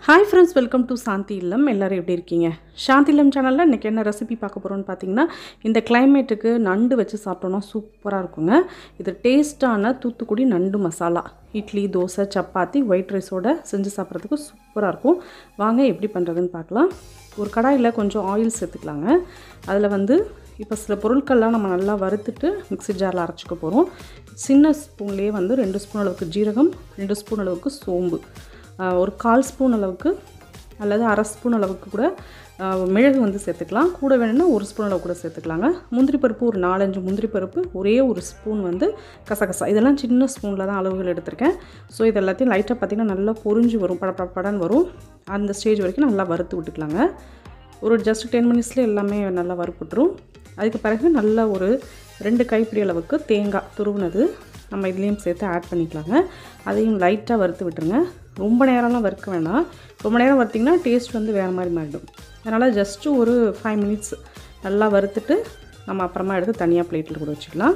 Hi friends, welcome to Shanthi Illam. எல்லோரும் எப்படி இருக்கீங்க? சாந்தி இல்லம் சேனலில் இன்றைக்கி என்ன ரெசிபி பார்க்க போகிறோன்னு பார்த்தீங்கன்னா, இந்த கிளைமேட்டுக்கு நண்டு வச்சு சாப்பிட்டோன்னா சூப்பராக இருக்குங்க. இது டேஸ்ட்டான தூத்துக்குடி நண்டு மசாலா இட்லி, தோசை, சப்பாத்தி, ஒயிட் ரைஸோடு செஞ்சு சாப்பிட்றதுக்கு சூப்பராக இருக்கும். வாங்க எப்படி பண்ணுறதுன்னு பார்க்கலாம். ஒரு கடாயில் கொஞ்சம் ஆயில் சேர்த்துக்கலாங்க. அதில் இப்போ சில பொருட்கள்லாம் நம்ம நல்லா வறுத்துட்டு மிக்ஸி ஜாரில் அரைச்சிக்க போகிறோம். சின்ன ஸ்பூன்லேயே 2 ஸ்பூன் அளவுக்கு ஜீரகம், 2 ஸ்பூன் அளவுக்கு சோம்பு, ஒரு 1/4 ஸ்பூன் அளவுக்கு அல்லது அரை ஸ்பூன் அளவுக்கு கூட மிளகு சேர்த்துக்கலாம். கூட வேணும்னா 1 ஸ்பூன் அளவு கூட சேர்த்துக்கலாங்க. முந்திரி பருப்பு ஒரு 4-5 முந்திரி பருப்பு, ஒரே ஒரு ஸ்பூன் கசகசா. இதெல்லாம் சின்ன ஸ்பூனில் தான் அளவுகள் எடுத்திருக்கேன். ஸோ இது எல்லாத்தையும் லைட்டாக பார்த்திங்கன்னா நல்லா பொரிஞ்சு வரும், படன்னு வரும். அந்த ஸ்டேஜ் வரைக்கும் நல்லா வறுத்து விட்டுக்கலாங்க. ஒரு ஜஸ்ட் 10 மினிட்ஸ்லேயே எல்லாமே நல்லா வறுப்புட்டுரும். அதுக்கு பிறகு நல்லா ஒரு 2 கைப்பிடி அளவுக்கு தேங்காய் துருவினது நம்ம இதுலேயும் சேர்த்து ஆட் பண்ணிக்கலாங்க. அதையும் லைட்டாக வறுத்து விட்டுருங்க. ரொம்ப நேரம்லாம் வறுக்க வேண்டாம். ரொம்ப நேரம் வறுத்திங்கன்னா டேஸ்ட் வேறு மாதிரி மாறிடும். அதனால் ஜஸ்ட்டு ஒரு 5 மினிட்ஸ் நல்லா வறுத்துட்டு நம்ம அப்புறமா எடுத்து தனியாக பிளேட்டில் கூட வச்சுக்கலாம்.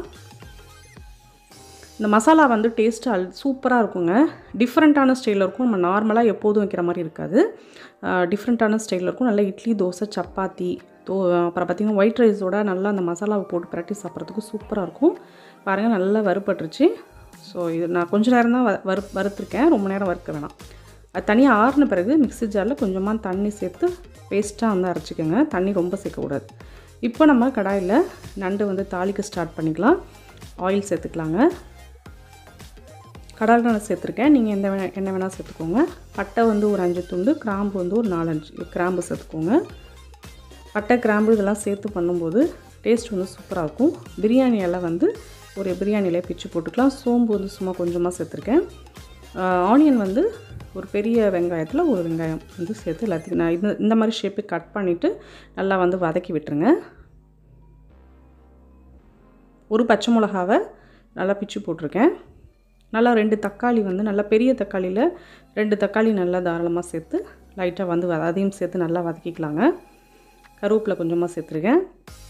இந்த மசாலா டேஸ்ட்டு சூப்பராக இருக்குங்க. டிஃப்ரெண்ட்டான ஸ்டைலில் இருக்கும். நம்ம நார்மலாக எப்போதும் வைக்கிற மாதிரி இருக்காது. டிஃப்ரெண்ட்டான ஸ்டைலில் இருக்கும். நல்லா இட்லி, தோசை, சப்பாத்தி, அப்புறம் பார்த்திங்கன்னா ஒயிட் ரைஸோட நல்லா அந்த மசாலாவை போட்டு பிரட்டி சாப்பிட்றதுக்கு சூப்பராக இருக்கும். பாருங்கள், நல்லா வறுப்பட்டுருச்சு. ஸோ இது நான் கொஞ்சம் நேரம் தான் வறுத்துருக்கேன், ரொம்ப நேரம் வறுக்க வேணாம். அது தனியாக ஆறின பிறகு மிக்ஸி ஜாரில் கொஞ்சமாக தண்ணி சேர்த்து பேஸ்ட்டாக அரைச்சிக்கோங்க. தண்ணி ரொம்ப சேர்க்கக்கூடாது. இப்போ நம்ம கடாயில் நண்டு தாளிக்க ஸ்டார்ட் பண்ணிக்கலாம். ஆயில் சேர்த்துக்கலாங்க. கடாயில் நான் சேர்த்துருக்கேன். நீங்கள் எண்ணெய் வேணால் சேர்த்துக்கோங்க. பட்டை ஒரு 5 துண்டு, கிராம்பு ஒரு 4-5 கிராம்பு சேர்த்துக்கோங்க. பட்டை, கிராம்பு இதெல்லாம் சேர்த்து பண்ணும்போது டேஸ்ட் சூப்பராக இருக்கும். பிரியாணி இலை ஒரு பிரியாணி இலையை பிச்சு போட்டுக்கலாம். சோம்பு சும்மா கொஞ்சமாக சேர்த்துருக்கேன். ஆனியன் ஒரு பெரிய வெங்காயத்தில் ஒரு வெங்காயம் சேர்த்து எல்லாத்தையும் நான் இந்த மாதிரி ஷேப்புக்கு கட் பண்ணிவிட்டு நல்லா வதக்கி விட்டுருங்க. ஒரு பச்சை மிளகாவை நல்லா பிச்சு போட்டிருக்கேன். நல்லா 2 தக்காளி நல்லா பெரிய தக்காளியில் 2 தக்காளி நல்லா தாராளமாக சேர்த்து லைட்டாக அதையும் சேர்த்து நல்லா வதக்கிக்கலாங்க. கருவேப்பிலை கொஞ்சமாக சேர்த்துருக்கேன்.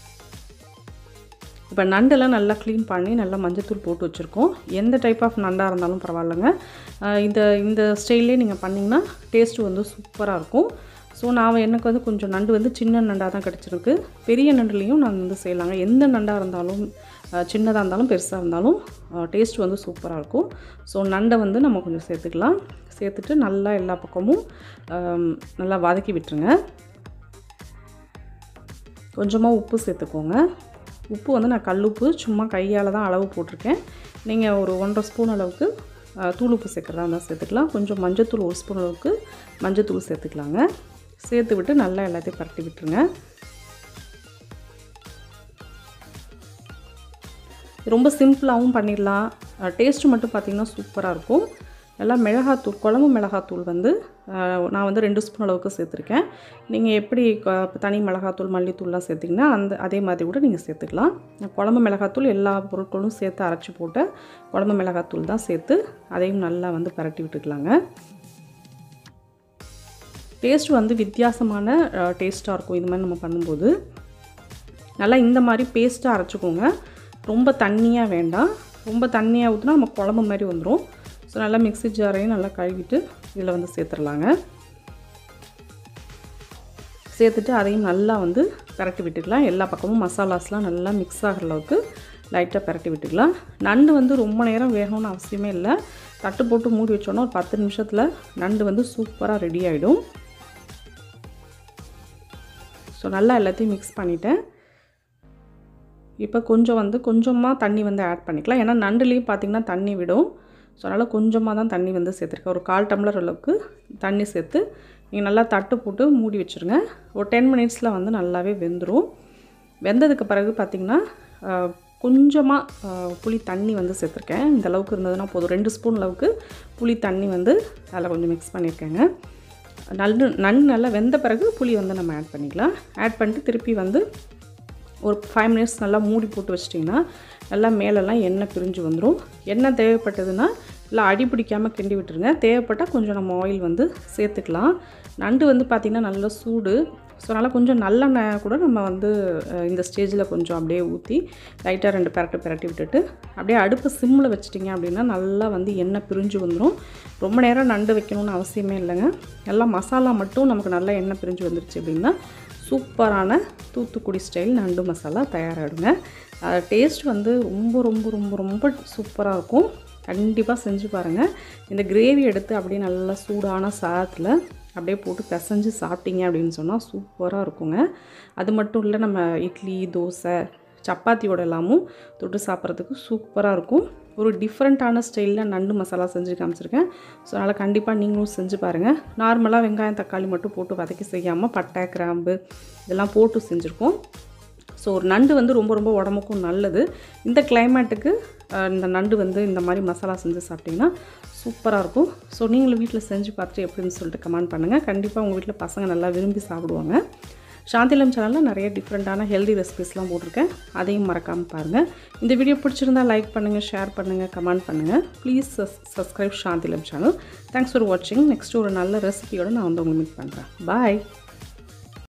இப்போ நண்டெல்லாம் நல்லா க்ளீன் பண்ணி நல்லா மஞ்சத்தூள் போட்டு வச்சுருக்கோம். எந்த டைப் ஆஃப் நண்டாக இருந்தாலும் பரவாயில்லைங்க. இந்த ஸ்டைல்லே நீங்கள் பண்ணிங்கன்னா டேஸ்ட்டு சூப்பராக இருக்கும். ஸோ நான் எனக்கு கொஞ்சம் நண்டு சின்ன நண்டாக தான் கிடச்சிருக்கு. பெரிய நண்டுலேயும் நான் செய்யலாங்க. எந்த நண்டாக இருந்தாலும், சின்னதாக இருந்தாலும் பெருசாக இருந்தாலும் டேஸ்ட் சூப்பராக இருக்கும். ஸோ நண்டை நம்ம கொஞ்சம் சேர்த்துக்கலாம். சேர்த்துட்டு நல்லா எல்லா பக்கமும் நல்லா வதக்கி விட்டுருங்க. கொஞ்சமாக உப்பு சேர்த்துக்கோங்க. உப்பு நான் கல்லுப்பு சும்மா கையால் தான் அளவு போட்டிருக்கேன். நீங்கள் ஒரு 1.5 ஸ்பூன் அளவுக்கு தூள் உப்பு சேர்க்குறதா இருந்தால் சேர்த்துக்கலாம். கொஞ்சம் மஞ்சத்தூள் 1 ஸ்பூன் அளவுக்கு மஞ்சத்தூள் சேர்த்துக்கலாங்க. சேர்த்து விட்டு நல்லா எல்லாத்தையும் பரட்டி விட்டுருங்க. ரொம்ப சிம்பிளாகவும் பண்ணிடலாம். டேஸ்ட்டு மட்டும் பார்த்திங்கன்னா சூப்பராக இருக்கும். நல்லா மிளகாத்தூள், குழம்பு மிளகாத்தூள் நான் 2 ஸ்பூன் அளவுக்கு சேர்த்துருக்கேன். நீங்கள் எப்படி தனி மிளகாத்தூள், மல்லித்தூள்லாம் சேர்த்திங்கன்னா அதே மாதிரி கூட நீங்கள் சேர்த்துக்கலாம். குழம்பு மிளகாத்தூள் எல்லா பொருட்களும் சேர்த்து அரைச்சி போட்ட குழம்பு மிளகாத்தூள் தான் சேர்த்து அதையும் நல்லா பரட்டி விட்டுக்கலாங்க. டேஸ்ட் வித்தியாசமான டேஸ்ட்டாக இருக்கும். இது மாதிரி நம்ம பண்ணும்போது நல்லா இந்த மாதிரி பேஸ்ட்டாக அரைச்சிக்கோங்க. ரொம்ப தண்ணியாக வேண்டாம். ரொம்ப தண்ணியாக ஊற்றினா நம்ம குழம்பு மாதிரி வந்துடும். ஸோ நல்லா மிக்ஸி ஜாரையும் நல்லா கழுவிட்டு இதில் சேர்த்துடலாங்க. சேர்த்துட்டு அதையும் நல்லா பரட்டி விட்டுக்கலாம். எல்லா பக்கமும் மசாலாஸ்லாம் நல்லா மிக்ஸ் ஆகிற அளவுக்கு லைட்டாக பரட்டி விட்டுக்கலாம். நண்டு ரொம்ப நேரம் வேகணும்னு அவசியமே இல்லை. தட்டு போட்டு மூடி வச்சோன்னா ஒரு 10 நிமிஷத்தில் நண்டு சூப்பராக ரெடி ஆகிடும். ஸோ நல்லா எல்லாத்தையும் மிக்ஸ் பண்ணிவிட்டேன். இப்போ கொஞ்சமாக தண்ணி ஆட் பண்ணிக்கலாம். ஏன்னா நண்டுலேயும் பார்த்திங்கன்னா தண்ணி விடும். ஸோ அதனால் கொஞ்சமாக தான் தண்ணி சேர்த்துருக்கேன். ஒரு 1/4 டம்ளர் அளவுக்கு தண்ணி சேர்த்து நீங்கள் நல்லா தட்டு போட்டு மூடி வச்சுருங்க. ஒரு 10 மினிட்ஸில் நல்லாவே வெந்துடும். வெந்ததுக்கு பிறகு பார்த்திங்கன்னா கொஞ்சமாக புளி தண்ணி சேர்த்துருக்கேன். இந்த அளவுக்கு இருந்ததுன்னா போதும். 2 ஸ்பூன் அளவுக்கு புளி தண்ணி அதில் கொஞ்சம் மிக்ஸ் பண்ணியிருக்கேங்க. நண்டு நல்லா வெந்த பிறகு புளி நம்ம ஆட் பண்ணிக்கலாம். ஆட் பண்ணிட்டு திருப்பி ஒரு 5 மினிட்ஸ் நல்லா மூடி போட்டு வச்சிட்டிங்கன்னா நல்லா மேலெல்லாம் எண்ணெய் பிரிஞ்சு வந்துடும். எண்ணெய் தேவைப்பட்டதுன்னா இல்லை அடி பிடிக்காமல் கிண்டி விட்டுருங்க. தேவைப்பட்டால் கொஞ்சம் நம்ம ஆயில் சேர்த்துக்கலாம். நண்டு பார்த்திங்கன்னா நல்லா சூடு. ஸோ அதனால் கொஞ்சம் நல்லெண்ணெய் கூட நம்ம வந்து இந்த ஸ்டேஜில் கொஞ்சம் அப்படியே ஊற்றி லைட்டாக 2 பிரட்டி விட்டுட்டு அப்படியே அடுப்பு சிம்மில் வச்சிட்டிங்க அப்படின்னா நல்லா வந்து எண்ணெய் பிரிஞ்சு வந்துடும். ரொம்ப நேரம் நண்டு வைக்கணும்னு அவசியமே இல்லைங்க. எல்லாம் மசாலா மட்டும் நமக்கு நல்லா எண்ணெய் பிரிஞ்சு வந்துருச்சு அப்படின்னா சூப்பரான தூத்துக்குடி ஸ்டைல் நண்டு மசாலா தயாராகிடுங்க. டேஸ்ட் வந்து ரொம்ப ரொம்ப ரொம்ப ரொம்ப சூப்பராக இருக்கும். கண்டிப்பாக செஞ்சு பாருங்கள். இந்த கிரேவி எடுத்து அப்படியே நல்லா சூடான சாதத்தில் அப்படியே போட்டு பிசைஞ்சு சாப்பிட்டீங்க அப்படின்னு சொன்னால் சூப்பராக இருக்குங்க. அது மட்டும் இல்லை, நம்ம இட்லி, தோசை, சப்பாத்தியோட எல்லாமும் தொட்டு சாப்பிட்றதுக்கு சூப்பராக இருக்கும். ஒரு டிஃப்ரெண்ட்டான ஸ்டைலில் நண்டு மசாலா செஞ்சு காமிச்சிருக்கேன். ஸோ அதனால் கண்டிப்பாக நீங்களும் செஞ்சு பாருங்கள். நார்மலாக வெங்காயம் தக்காளி மட்டும் போட்டு வதக்கி செய்யாமல் பட்டை, கிராம்பு இதெல்லாம் போட்டு செஞ்சுருக்கோம். ஸோ ஒரு நண்டு வந்து ரொம்ப ரொம்ப உடம்புக்கும் நல்லது. இந்த கிளைமேட்டுக்கு இந்த நண்டு வந்து இந்த மாதிரி மசாலா செஞ்சு சாப்பிட்டிங்கன்னா சூப்பராக இருக்கும். ஸோ நீங்களும் வீட்டில் செஞ்சு பார்த்துட்டு எப்படின்னு சொல்லிட்டு கமெண்ட் பண்ணுங்கள். கண்டிப்பாக உங்கள் வீட்டில் பசங்க நல்லா விரும்பி சாப்பிடுவாங்க. சாந்திலம் சேனலில் நிறைய டிஃப்ரெண்ட்டான ஹெல்தி ரெசிபிஸ்லாம் போட்டிருக்கேன். அதையும் மறக்காமல் பாருங்கள். இந்த வீடியோ பிடிச்சிருந்தா லைக் பண்ணுங்கள், ஷேர் பண்ணுங்கள், கமெண்ட் பண்ணுங்கள். Please subscribe Shanthilam channel. Thanks for வாட்சிங். நெக்ஸ்ட்டு ஒரு நல்ல ரெசிபியோடு நான் வந்து உங்களை மீட் பண்ணுறேன். பாய்.